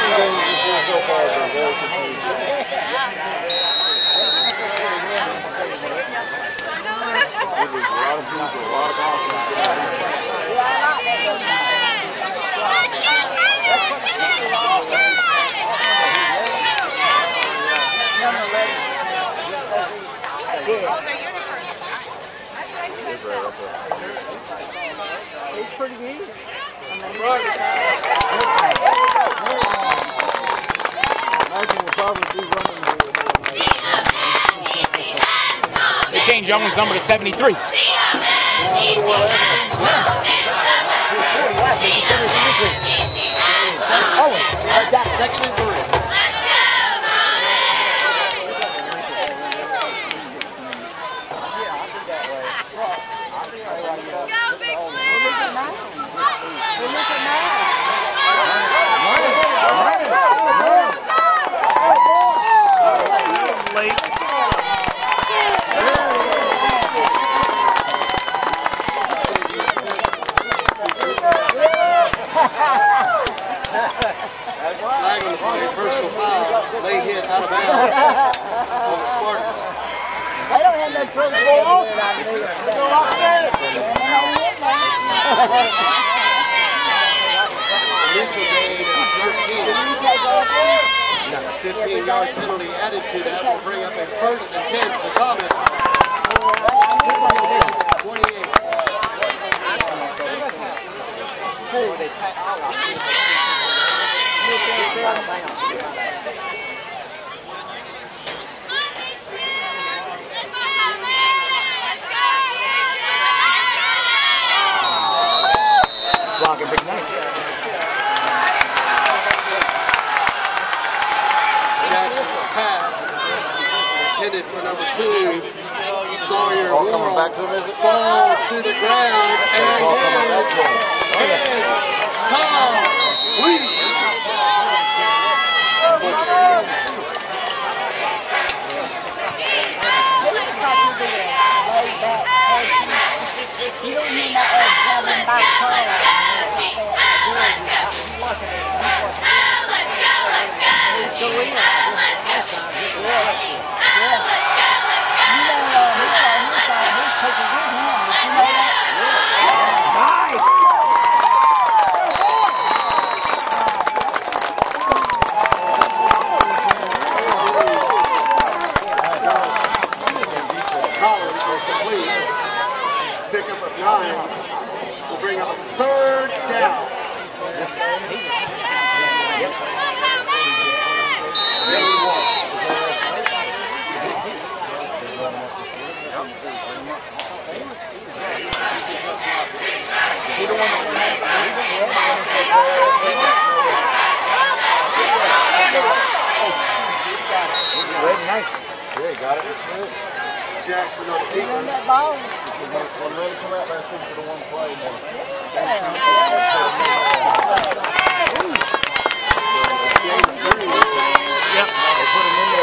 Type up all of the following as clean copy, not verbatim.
games this year so far have been very confusing. There's a lot of people, a lot of confidence. He's pretty good. They changed Young's number to 73. Second and 3. Flag on the play, personal foul, late hit out of bounds on the Spartans. They don't have no trouble getting it out of there. Initial gain of 13. 15-yard penalty added to that will bring up a 1st and 10 for the Comets. 28. Blocking pretty nice. Jackson's pass intended for number 2. Sawyer falls to the ground and You don't need that having back car. It's so real. He's taking good hands. You know that? Nice! Collins was complete. Pickup of 9 will bring up 3rd down. Nice. Yeah, got it. Jackson on the deep. Run that ball. When Landen come out last week for the one play, man. Yep. They put him in there.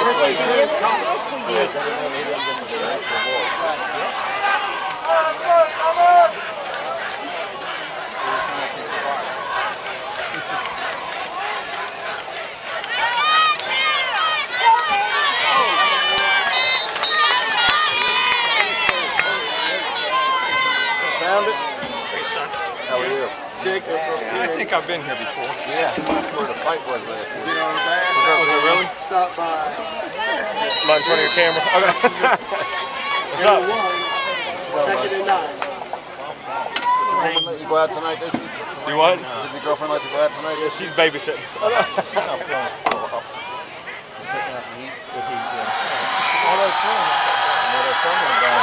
Found it? Hey, son. How are you? Jacob. I think I've been here before. Yeah, that's where the fight was last year. You know what I'm Was it really? Stop by. Not in front of your camera. Okay. What's up? 2nd and 9. Let you go out tonight, did she? You what? Did your girlfriend let you go out tonight? Yeah, she's babysitting. Sitting out to eat with each other. Oh, that's fun. There's someone down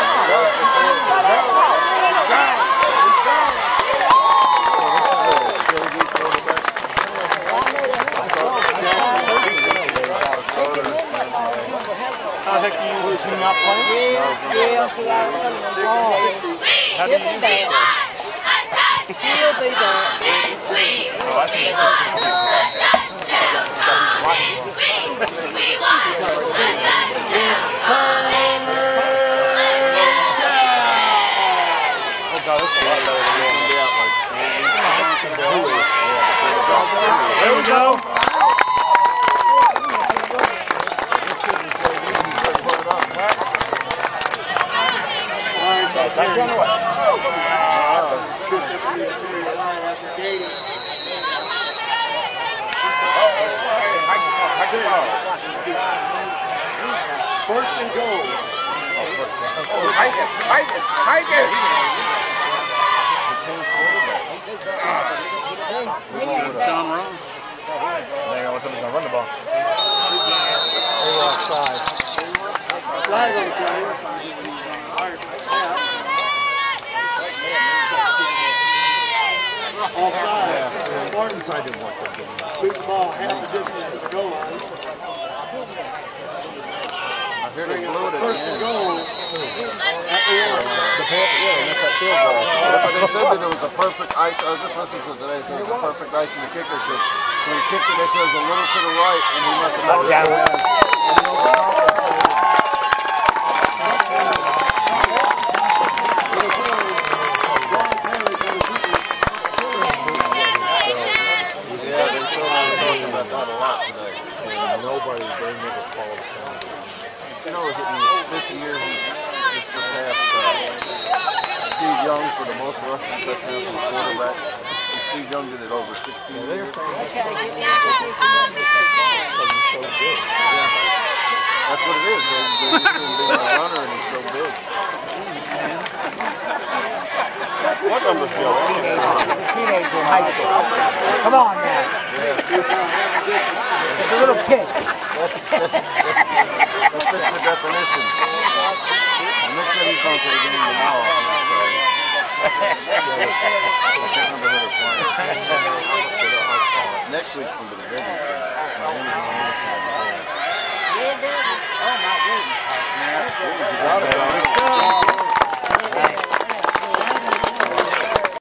How the heck do you use this? You not playing? Yeah, until I run the ball. How do you use it? He'll be there. Oh, I think There we go. First and goal. Hike it, hike it, hike it. John Ross. They know somebody's gonna run the ball. They were offside. Flag on the play. Offside. Spartans beat the ball half the distance to the goal line. Here they blew it at First the and end. goal. At the end. But they said that it was a perfect ice. I was just listening to it today. They said it was a perfect ice in the kicker because when he kicked it, they said it was a little to the right, and he must have knocked it down. Yeah, they showed us talking about that a lot today. They never called it. You know, in his 50 years, he's surpassed Steve Young for the most rushing touchdowns from a quarterback. And Steve Young did it over 16 years. Yeah. That's what it is. They're used to him being a runner, and he's so big. What number's Joe? Teenager in high school. Come on now. It's a little kid. That's the definition. And Nick said he's going to the game tomorrow. I can't remember who they're playing. Next week's going to be the big one. Oh my goodness. You got it, Ronnie.